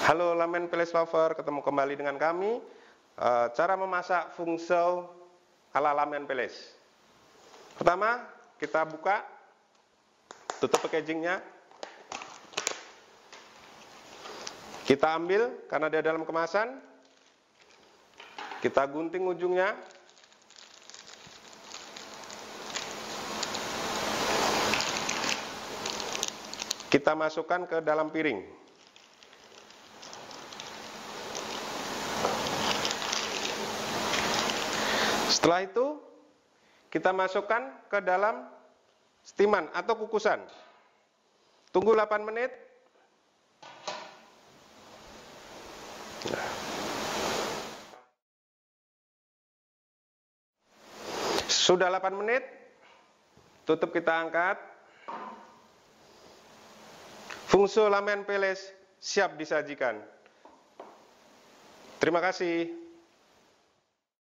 Halo Lamen Peles Lover, ketemu kembali dengan kami. Cara memasak fungsu ala Lamen Peles. Pertama, kita buka, tutup packagingnya. Kita ambil karena dia dalam kemasan. Kita gunting ujungnya. Kita masukkan ke dalam piring. Setelah itu, kita masukkan ke dalam steaman atau kukusan. Tunggu 8 menit. Sudah 8 menit, tutup, kita angkat. Fungsu Lamen Peles siap disajikan. Terima kasih.